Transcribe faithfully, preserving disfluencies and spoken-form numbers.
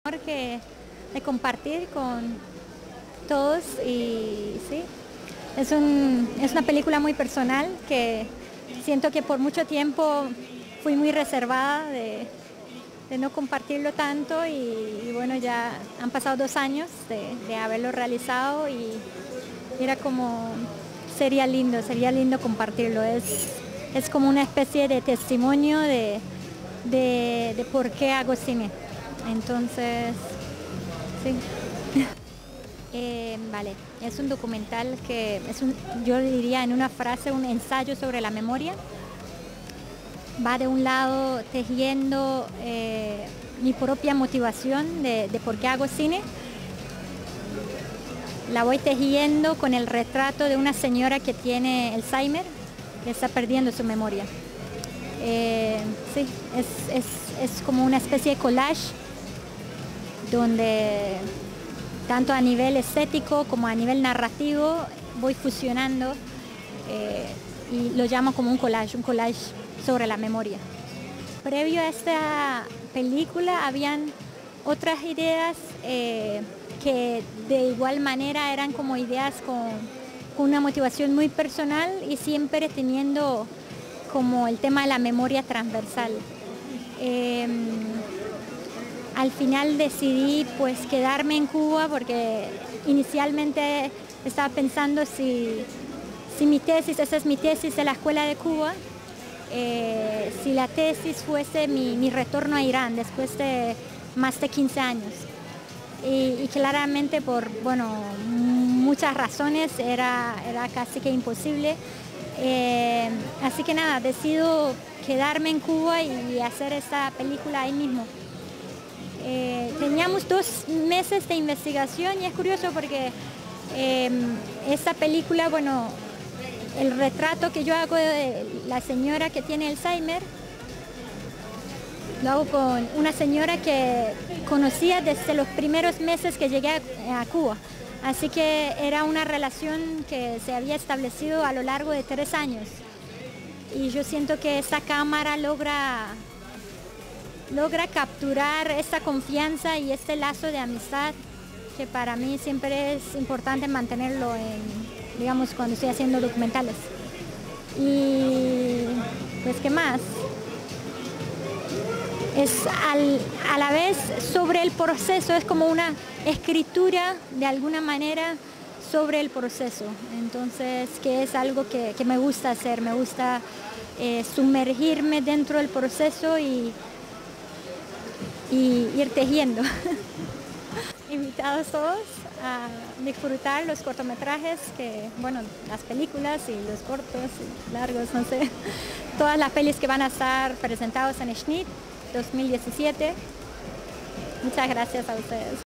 Que de compartir con todos y sí, es, un, es una película muy personal que siento que por mucho tiempo fui muy reservada de, de no compartirlo tanto y, y bueno, ya han pasado dos años de, de haberlo realizado y era como, sería lindo, sería lindo compartirlo, es, es como una especie de testimonio de, de, de por qué hago cine. Entonces, sí. eh, vale, es un documental que es un, yo diría en una frase, un ensayo sobre la memoria. Va de un lado tejiendo eh, mi propia motivación de, de por qué hago cine. La voy tejiendo con el retrato de una señora que tiene Alzheimer, que está perdiendo su memoria. Eh, sí, es, es, es como una especie de collage donde tanto a nivel estético como a nivel narrativo voy fusionando eh, y lo llamo como un collage, un collage sobre la memoria. Previo a esta película habían otras ideas eh, que de igual manera eran como ideas con, con una motivación muy personal y siempre teniendo como el tema de la memoria transversal. Eh, Al final decidí pues quedarme en Cuba porque inicialmente estaba pensando si, si mi tesis, esa es mi tesis de la Escuela de Cuba, eh, si la tesis fuese mi, mi retorno a Irán después de más de quince años. Y, y claramente por bueno, muchas razones era, era casi que imposible. Eh, así que nada, decido quedarme en Cuba y hacer esta película ahí mismo. Eh, teníamos dos meses de investigación y es curioso porque eh, esta película, bueno, el retrato que yo hago de la señora que tiene Alzheimer, lo hago con una señora que conocía desde los primeros meses que llegué a, a Cuba. Así que era una relación que se había establecido a lo largo de tres años. Y yo siento que esta cámara logra... logra capturar esta confianza y este lazo de amistad que para mí siempre es importante mantenerlo en, digamos, cuando estoy haciendo documentales. Y pues, ¿qué más? Es al, a la vez sobre el proceso, es como una escritura de alguna manera sobre el proceso. Entonces, que es algo que, que me gusta hacer, me gusta eh, sumergirme dentro del proceso y y ir tejiendo. Invitados todos a disfrutar los cortometrajes, que, bueno, las películas y los cortos y largos, no sé, todas las pelis que van a estar presentados en Schnitt dos mil diecisiete. Muchas gracias a ustedes.